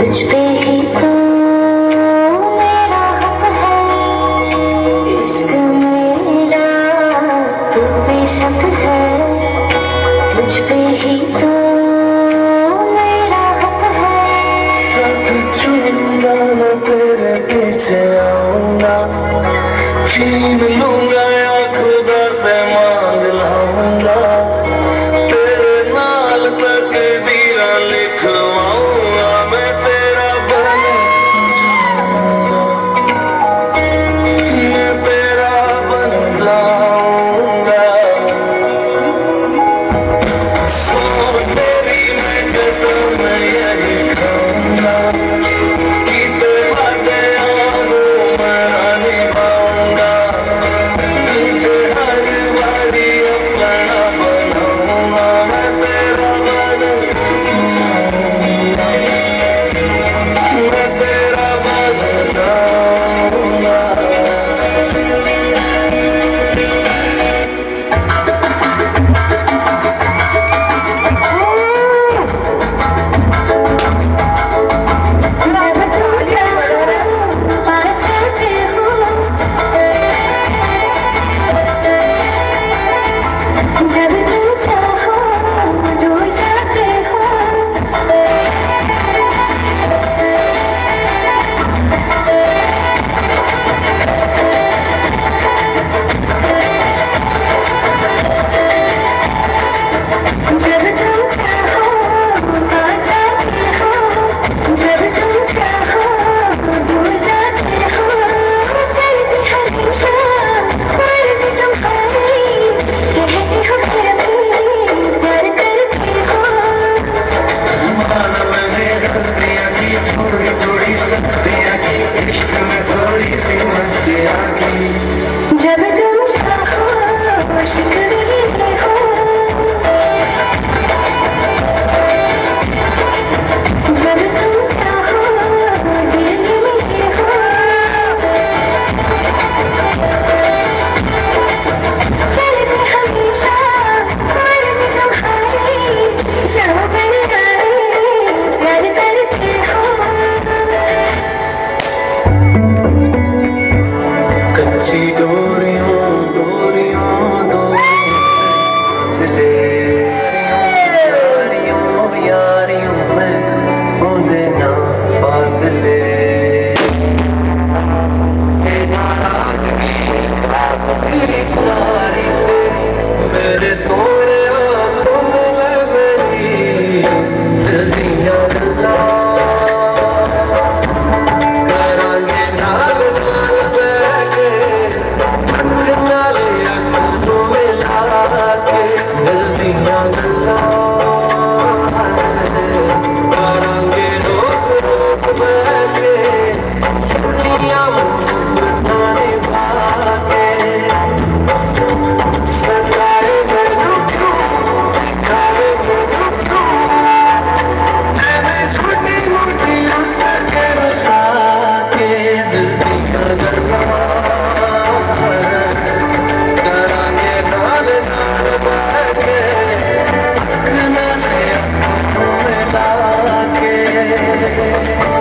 तुझ पे ही तो मेरा हक है, इश्क मेरा तू बेशक है। तुझ पे ही तो मेरा हक है। साथ छूंगा मैं तेरे पीछे आऊंगा, छीन लूंगा या खुदा से मांग लाऊंगा, तेरे नाल तकदीरा लिखवाऊंगा, मैं तेरा बन जाऊंगा, मैं तेरा बन जाऊंगा। सो तेरी मैं कसम यही खाऊंगा कि तेरा दयालु मैं निभाऊंगा, तुझे हर बारी अपना बनाऊंगा, मैं तेरा बन जाऊंगा, मैं तेरा बन जाऊंगा। जब तुम चाहो दूर जाते हो, जब तुम चाहो पास आते हो, जब तुम चाहो दूर जाते हो, चलती हमेशा मर्जी तुम्हारी, कहती हो फिर भी प्यार करती हो। मान मैंने गलतियां की, थोड़ी थोड़ी सख्तियां की, इश्क में थोड़ी सी मस्तियां की। जब तुम चाहो शिकवे हो, जब तुम चाहो दिल में हो, चलते हमेशा मर्जी तुम्हारी, जो बन जाए प्यार करते हो। कच्ची डोरियों डोरियों डोरियों से दिले, यारियों यारियों में होंदे ना फासले, नाराज़गी काफ़ी सारी तेरी, मेरे सोने सुन ले मेरी दिल दियां गल्लां, करांगे नाल नाल बैठे, अख नाल अख नूं मिला के, दिल दियां गल्लां करांगे रोज़ रोज़ बैठे, सच्चियां मुहब्बतां निभा के। सताए मैनूं क्यों, दिखाए मैनूं क्यों, ऐवें झूठी मूठी रुस के रुसा के, दिल दियां गल्लां करांगे नाल नाल बैठे, अख नाल अख नूं मिला के।